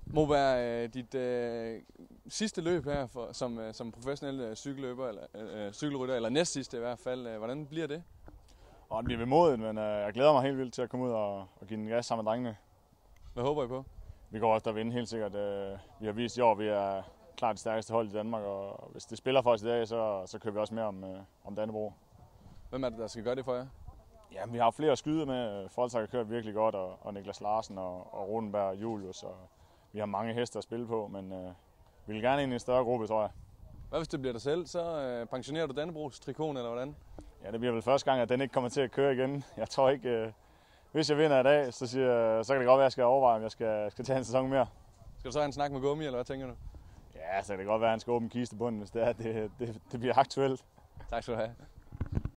Moberg, dit sidste løb her som professionel cykelløber, eller cykelrytter, eller næstsidste i hvert fald. Hvordan bliver det? Og det bliver vemodigt, men jeg glæder mig helt vildt til at komme ud og give den gas sammen med drengene. Hvad håber I på? Vi går efter at vinde helt sikkert. Vi har vist i år, at vi er klart det stærkeste hold i Danmark, og hvis det spiller for os i dag, så kører vi også mere om Dannebrog. Hvem er det, der skal gøre det for jer? Ja, vi har flere at skyde med. Foltag har kørt virkelig godt, og Niklas Larsen og Rodenberg og Julius. Og vi har mange heste at spille på, men vi vil gerne ind i en større gruppe, tror jeg. Hvad hvis det bliver dig selv? Så pensionerer du Dannebrogs trikoten, eller hvordan? Ja, det bliver vel første gang, at den ikke kommer til at køre igen. Jeg tror ikke, hvis jeg vinder i dag, så kan det godt være, at jeg skal overveje, om jeg skal tage en sæson mere. Skal du så have en snak med Gummi, eller hvad tænker du? Ja, så kan det godt være, at han skal åbne kistebunden, hvis det bliver aktuelt. Tak skal du have.